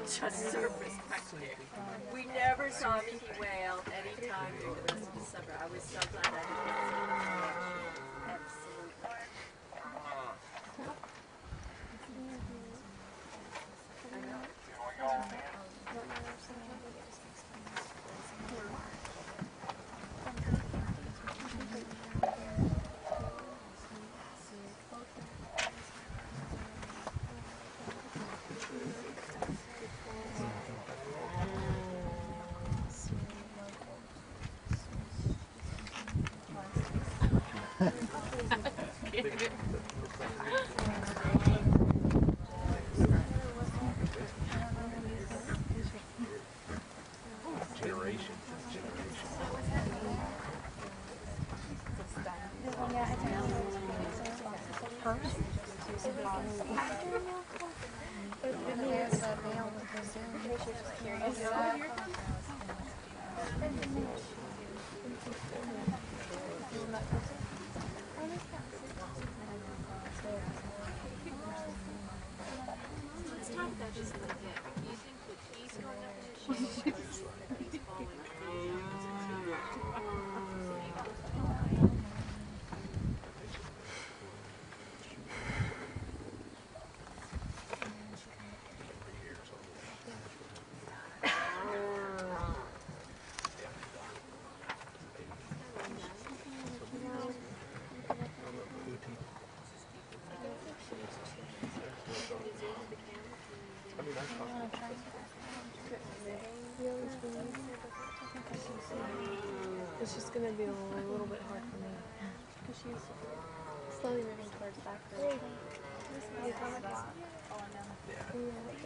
just surfaced back there. We never saw a Mickey whale any time during the rest of December. I was so glad I didn't see it. Absolutely. It's just going to be a little bit hard for me because she's slowly moving towards back.